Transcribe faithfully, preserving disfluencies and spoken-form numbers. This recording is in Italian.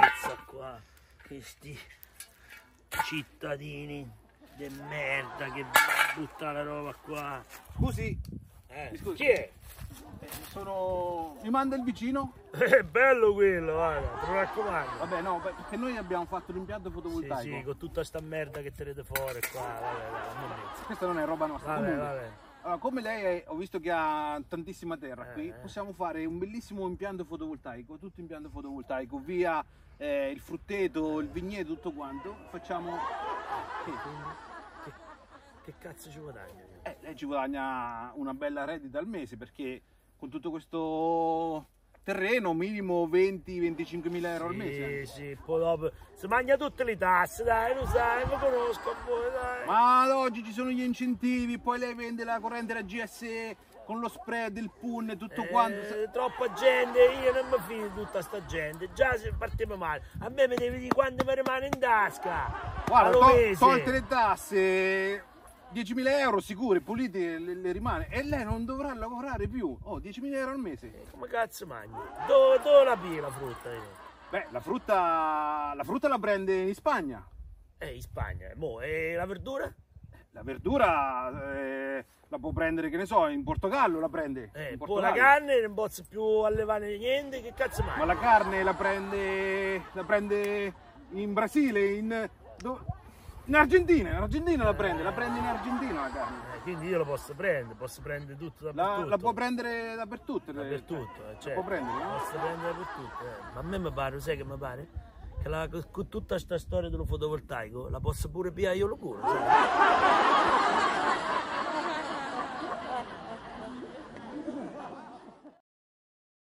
Mazza qua, questi cittadini de merda che buttano la roba qua. Scusi, Eh, scusi. chi è? Eh, sono... mi manda il vicino? È bello quello, guarda, te lo raccomando. Vabbè, no, beh, perché noi abbiamo fatto l'impianto Sì, fotovoltaico. sì, con tutta sta merda che tenete fuori qua, vabbè, vabbè, non mezzo. Questa non è roba nostra. Vabbè, Comunque, vabbè. allora, come lei è- ho visto che ha tantissima terra qui, Eh. possiamo fare un bellissimo impianto fotovoltaico, tutto impianto fotovoltaico, via eh, il frutteto, il vigneto, tutto quanto. Facciamo... Che? Che, che cazzo ci guadagna? Eh, lei ci guadagna una bella reddita al mese perché con tutto questo terreno minimo venti venticinque mila euro al mese. Sì, sì, poi dopo si mangia tutte le tasse, dai, lo sai, lo conosco a voi, dai. Ma ad oggi ci sono gli incentivi, poi lei vende la corrente da G S E con lo spread, il P U N e tutto quanto. Eh, troppa gente, io non mi fido di tutta sta gente, già se partiamo male, a me mi devi dire quanto mi rimane in tasca. Guarda, allo to- mese. tolte le tasse, diecimila euro sicuri, puliti le, le rimane e lei non dovrà lavorare più. Oh, diecimila euro al mese. Come cazzo mangi? Dove, dove la piglia la frutta? io? Beh, la frutta, la frutta la prende in Spagna. Eh, in Spagna, mo, e la verdura? La verdura eh, la può prendere, che ne so, in Portogallo la prende. Eh, in poi la Portogallo. carne non posso più allevare niente, che cazzo mangi? Ma la carne la prende, la prende in Brasile, in, do- in Argentina, in Argentina la prende, la prende in Argentina la carne. Eh, quindi io lo posso prendere, posso prendere tutto La, dappertutto. la può prendere dappertutto. le- Dappertutto, eh, la certo. può prendere, no? Posso prendere dappertutto, eh. Ma a me mi pare, sai che mi pare? Che la- con tutta questa storia dello fotovoltaico la posso pure pigliare io lo culo, sai?